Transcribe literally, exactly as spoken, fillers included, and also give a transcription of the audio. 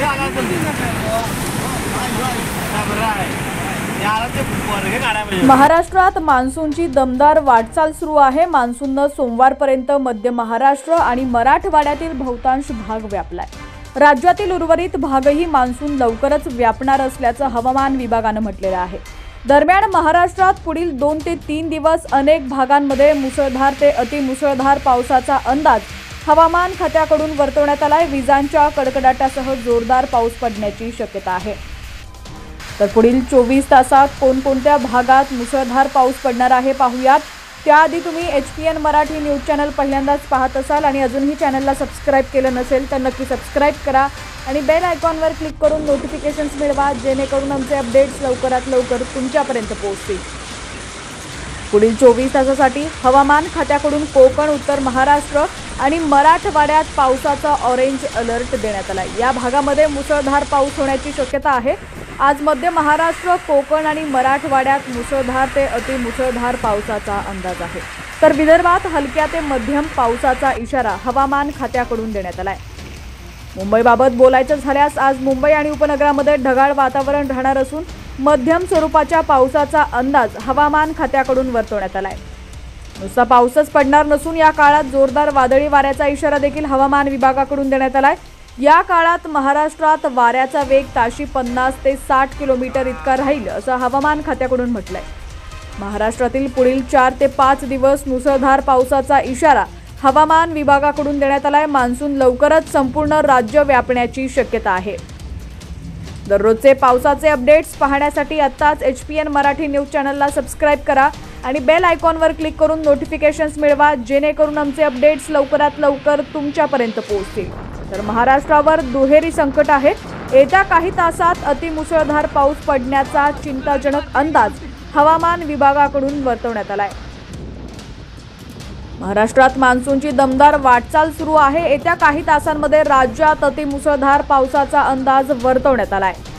महाराष्ट्रात मान्सूनची दमदार वाटचाल सुरू आहे। मान्सूननं सोमवारपर्यंत मध्य महाराष्ट्र आणि मराठवाड्यातील बहुतांश भाग व्यापलाय। राज्यातील उर्वरित भागही मान्सून लवकरच व्यापणार असल्याचं हवामान विभागानं म्हटलेलं आहे। दरम्यान महाराष्ट्रात पुढील दोन ते तीन दिवस अनेक भागांमध्ये मुसळधार ते अतिमुसळधार पावसाचा अंदाज हवामान खात्याकडून वर्तवण्यात आलाय। विजांच्या कडकडाटासह जोरदार पाऊस पडण्याची शक्यता आहे। तर पुढील चोवीस तासात कोणकोणत्या भागात मुसळधार पाऊस पडणार आहे पाहूयात। त्याआधी तुम्ही H P N Marathi news channel पहिल्यांदाच पाहत असाल आणि अजूनही चॅनलला सबस्क्राइब केलं नसेल तर नक्की सबस्क्राइब करा आणि बेल आयकॉनवर क्लिक करून नोटिफिकेशन्स मिळवा, जेणेकरून आमचे अपडेट्स लवकरात लवकर तुमच्यापर्यंत पोहोचतील। पुढील चोवीस तासासाठी हवामान खात्याकडून कोकण, उत्तर महाराष्ट्र आणि मराठवाड्यात पावसाचा ऑरेंज अलर्ट देण्यात आला। या भागामध्ये मुसळधार पाऊस होण्याची शक्यता आहे। आज मध्य महाराष्ट्र, कोकण आणि मराठवाड्यात मुसळधार ते अतिमुसळधार पावसाचा अंदाज आहे। तर विदर्भात हलक्या ते मध्यम पावसाचा इशारा हवामान खात्याकडून देण्यात आलाय। मुंबईबाबत बोलायचं झाल्यास आज मुंबई आणि उपनगरामध्ये ढगाळ वातावरण राहणार असून मध्यम स्वरूपाच्या पावसाचा अंदाज हवामान खात्याकडून वर्तवण्यात आलाय। नुसता पाऊसच पडणार नसून या काळात जोरदार वादळी वाऱ्याचा इशारा देखील हवामान विभागाकडून देण्यात आलाय। या काळात महाराष्ट्रात वाऱ्याचा वेग ताशी पन्नास ते साठ किलोमीटर इतका राहील असं हवामान खात्याकडून म्हटलंय। महाराष्ट्रातील पुढील चार ते पाच दिवस मुसळधार पावसाचा इशारा हवामान विभागाकडून देण्यात आलाय। मान्सून लवकरच संपूर्ण राज्य व्यापण्याची शक्यता आहे। दररोजचे पावसाचे अपडेट्स पाहण्यासाठी आत्ताच H P N Marathi news चॅनलला सबस्क्राइब करा आणि बेल आयकॉनवर क्लिक करून नोटिफिकेशन्स मिळवा, जेणेकरून आमचे अपडेट्स लवकरात लवकर तुमच्यापर्यंत पोहोचतील। तर महाराष्ट्रावर दुहेरी संकट आहे। येत्या काही तासात अतिमुसळधार पाऊस पडण्याचा चिंताजनक अंदाज हवामान विभागाकडून वर्तवण्यात आलाय। महाराष्ट्रात मान्सूनची दमदार वाटचाल सुरू आहे। येत्या काही तासांमध्ये राज्यात अतिमुसळधार पावसाचा अंदाज वर्तवण्यात आलाय।